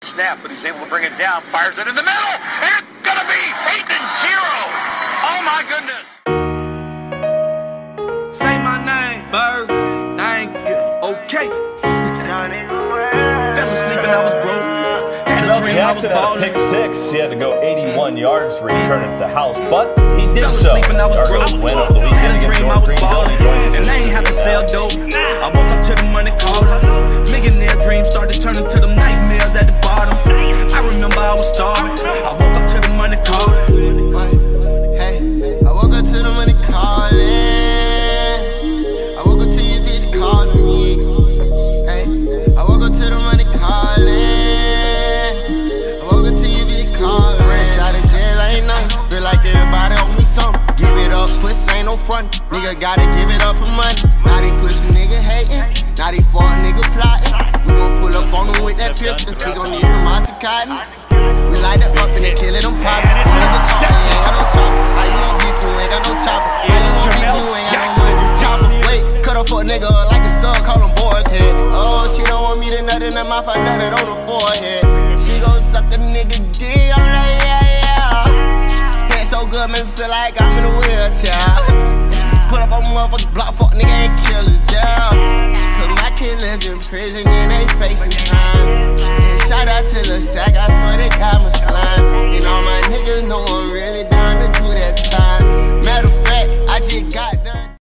snap, but he's able to bring it down, fires it in the middle, and it's gonna be 8-0. Oh my goodness. Say my name, Bird. Thank you. Okay. Fell asleep and I was broke. Had a dream I was balling. Pick six. He had to go 81 yards to return it to the house, but he did so. Fell asleep and I was broke. Had a dream I was balling, and I ain't have to sell dope. I woke up to the money calling. Millionaire dreams started turning to them nightmares at the bottom. I remember I was starving. I woke up to the money calling. Hey, I woke up to the money calling. I woke up to your bitch calling me. Hey, I woke up to the money calling. I woke up to your bitch calling. Fresh out of jail ain't nothing. Feel like everybody owe me something. Give it up, pussy ain't no front. Nigga gotta give it up for money. Now they pussy nigga hating. Now they for a nigga plotting. We gon' pull up on them with that pistol. We gon' need some Oxycontin. We light it up and they kill it, I'm poppin'. You nigga talkin', you ain't got no chopper. How you gon' beef, you ain't got no chopper. How you gon' beef, you ain't got no money. Chopper, wait, cut off a nigga like a sub, call him boy's head. Oh, she don't want me to nut in her mouth, I nut it on the forehead. She gon' suck a nigga D, I'm like, yeah. Head so good, make me feel like I'm in a wheelchair. Pull up on motherfucking block, fuck nigga ain't kill it down. Cause my killers in prison and they facing time. And shout out to the sack, I swear they got my slime. And all my niggas know I'm really down.